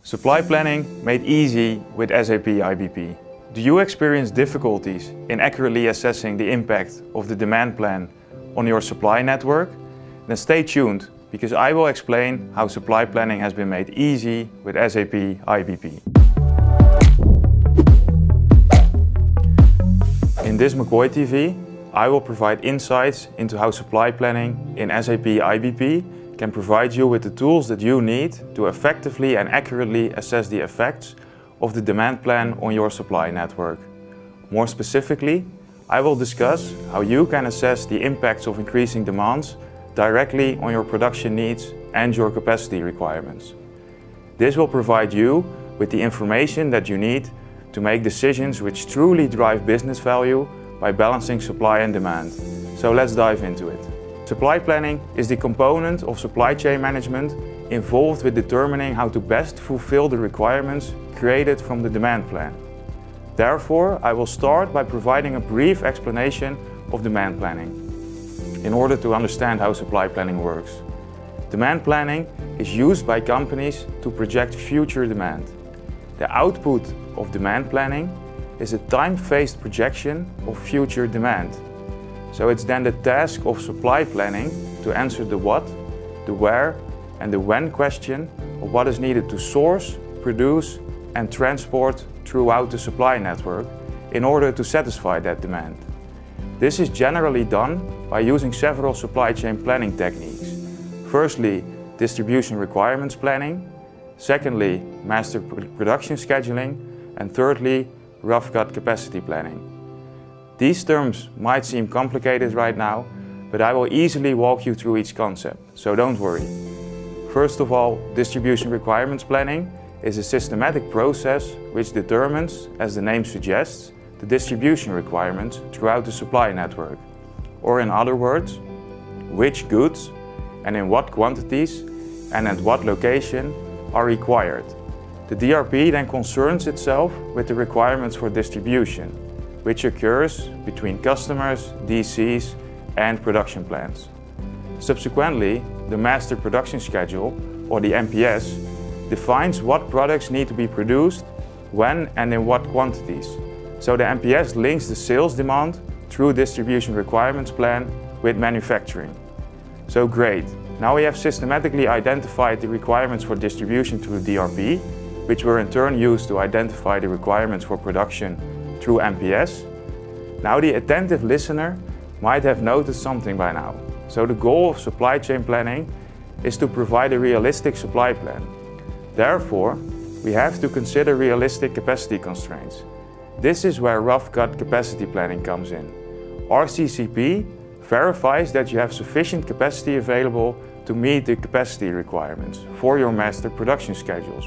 Supply planning made easy with SAP IBP. Do you experience difficulties in accurately assessing the impact of the demand plan on your supply network? Then stay tuned, because I will explain how supply planning has been made easy with SAP IBP. In this McCoy TV, I will provide insights into how supply planning in SAP IBP can provide you with the tools that you need to effectively and accurately assess the effects of the demand plan on your supply network. More specifically, I will discuss how you can assess the impacts of increasing demands directly on your production needs and your capacity requirements. This will provide you with the information that you need to make decisions which truly drive business value by balancing supply and demand. So let's dive into it. Supply planning is the component of supply chain management involved with determining how to best fulfill the requirements created from the demand plan. Therefore, I will start by providing a brief explanation of demand planning in order to understand how supply planning works. Demand planning is used by companies to project future demand. The output of demand planning is a time-phased projection of future demand. So it's then the task of supply planning to answer the what, the where and the when question of what is needed to source, produce and transport throughout the supply network in order to satisfy that demand. This is generally done by using several supply chain planning techniques. Firstly, distribution requirements planning. Secondly, master production scheduling. And thirdly, rough cut capacity planning. These terms might seem complicated right now, but I will easily walk you through each concept, so don't worry. First of all, distribution requirements planning is a systematic process which determines, as the name suggests, the distribution requirements throughout the supply network. Or in other words, which goods and in what quantities and at what location are required. The DRP then concerns itself with the requirements for distribution, which occurs between customers, DCs and production plants. Subsequently, the Master Production Schedule, or the MPS, defines what products need to be produced, when and in what quantities. So the MPS links the sales demand through Distribution Requirements Plan with manufacturing. So great, now we have systematically identified the requirements for distribution through DRP, which were in turn used to identify the requirements for production through MPS. Now the attentive listener might have noticed something by now. So the goal of supply chain planning is to provide a realistic supply plan. Therefore, we have to consider realistic capacity constraints. This is where rough cut capacity planning comes in. RCCP verifies that you have sufficient capacity available to meet the capacity requirements for your master production schedules.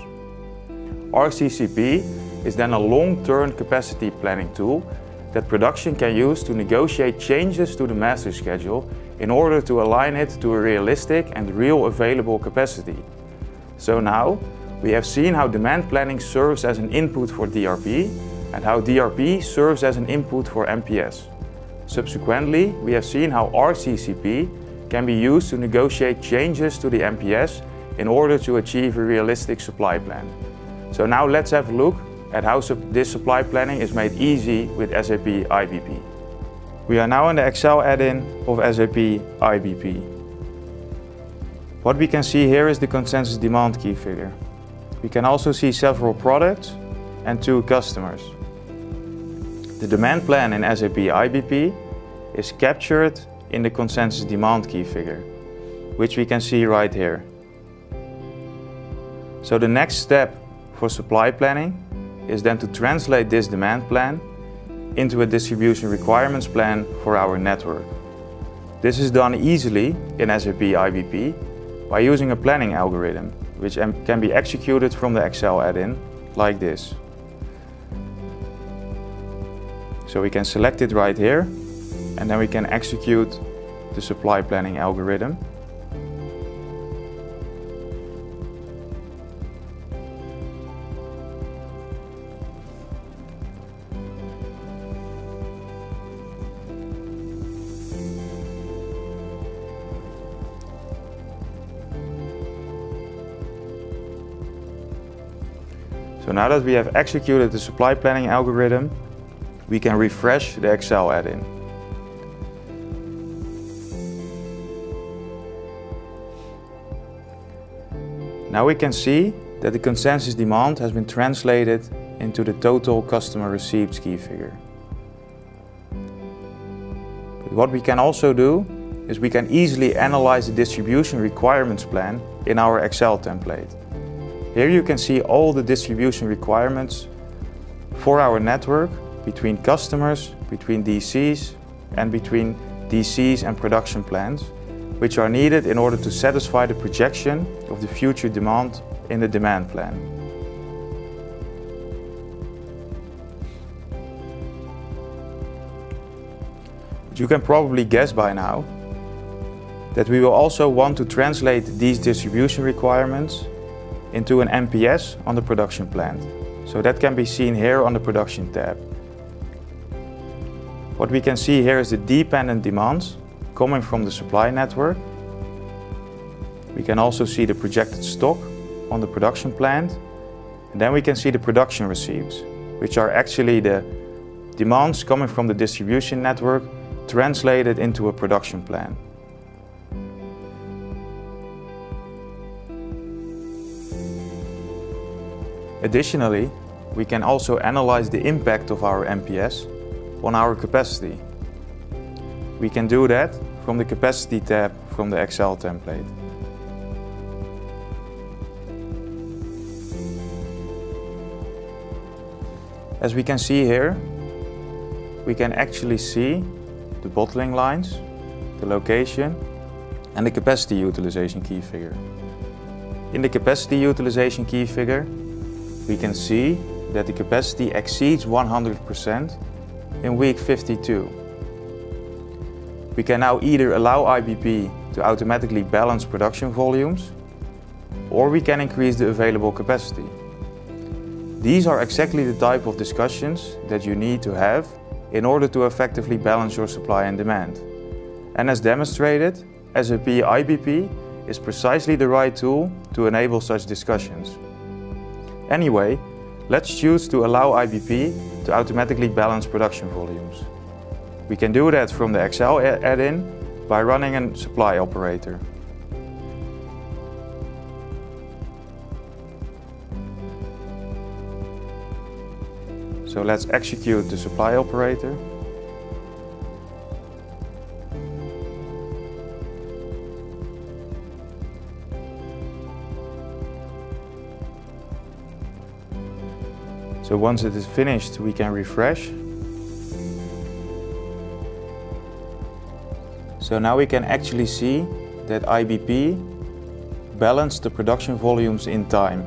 RCCP is then a long-term capacity planning tool that production can use to negotiate changes to the master schedule in order to align it to a realistic and real available capacity. So now we have seen how demand planning serves as an input for DRP and how DRP serves as an input for MPS. Subsequently, we have seen how RCCP can be used to negotiate changes to the MPS in order to achieve a realistic supply plan. So now let's have a look at how this supply planning is made easy with SAP IBP. We are now in the Excel add-in of SAP IBP. What we can see here is the consensus demand key figure. We can also see several products and 2 customers. The demand plan in SAP IBP is captured in the consensus demand key figure, which we can see right here. So the next step for supply planning is then to translate this demand plan into a distribution requirements plan for our network. This is done easily in SAP IBP by using a planning algorithm, which can be executed from the Excel add-in like this. So we can select it right here, and then we can execute the supply planning algorithm. So now that we have executed the supply planning algorithm, we can refresh the Excel add-in. Now we can see that the consensus demand has been translated into the total customer receipts key figure. But what we can also do is we can easily analyze the distribution requirements plan in our Excel template. Here you can see all the distribution requirements for our network between customers, between DCs and between DCs and production plants, which are needed in order to satisfy the projection of the future demand in the demand plan. But you can probably guess by now that we will also want to translate these distribution requirements into an MPS on the production plant. So that can be seen here on the production tab. What we can see here is the dependent demands coming from the supply network. We can also see the projected stock on the production plant. And then we can see the production receipts, which are actually the demands coming from the distribution network translated into a production plan. Additionally, we can also analyze the impact of our MPS on our capacity. We can do that from the capacity tab from the Excel template. As we can see here, we can actually see the bottling lines, the location and the capacity utilization key figure. In the capacity utilization key figure, we can see that the capacity exceeds 100% in week 52. We can now either allow IBP to automatically balance production volumes, or we can increase the available capacity. These are exactly the type of discussions that you need to have in order to effectively balance your supply and demand. And as demonstrated, SAP IBP is precisely the right tool to enable such discussions. Anyway, let's choose to allow IBP to automatically balance production volumes. We can do that from the Excel add-in by running a supply operator. So let's execute the supply operator. So once it is finished, we can refresh. So now we can actually see that IBP balanced the production volumes in time.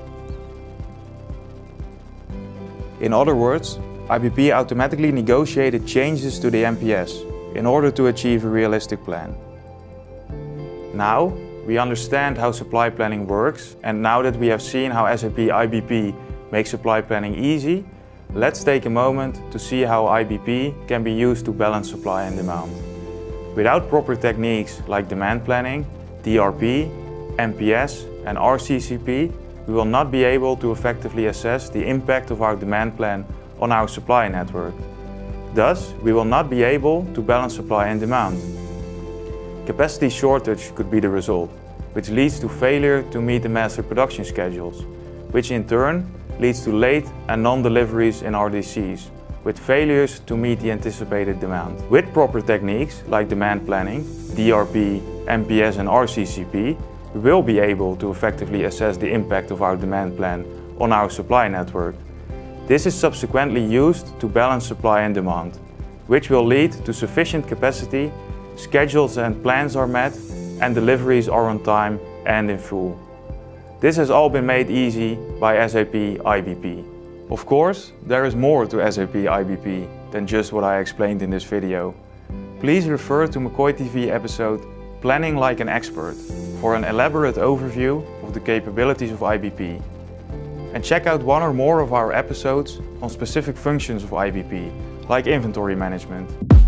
In other words, IBP automatically negotiated changes to the MPS in order to achieve a realistic plan. Now we understand how supply planning works, and now that we have seen how SAP IBP makes supply planning easy, let's take a moment to see how IBP can be used to balance supply and demand. Without proper techniques like demand planning, DRP, MPS and RCCP, we will not be able to effectively assess the impact of our demand plan on our supply network. Thus, we will not be able to balance supply and demand. Capacity shortage could be the result, which leads to failure to meet the master production schedules, which in turn leads to late and non-deliveries in RDCs, with failures to meet the anticipated demand. With proper techniques like demand planning, DRP, MPS and RCCP, we will be able to effectively assess the impact of our demand plan on our supply network. This is subsequently used to balance supply and demand, which will lead to sufficient capacity, schedules and plans are met, and deliveries are on time and in full. This has all been made easy by SAP IBP. Of course, there is more to SAP IBP than just what I explained in this video. Please refer to McCoy TV episode Planning Like an Expert for an elaborate overview of the capabilities of IBP. And check out one or more of our episodes on specific functions of IBP, like inventory management.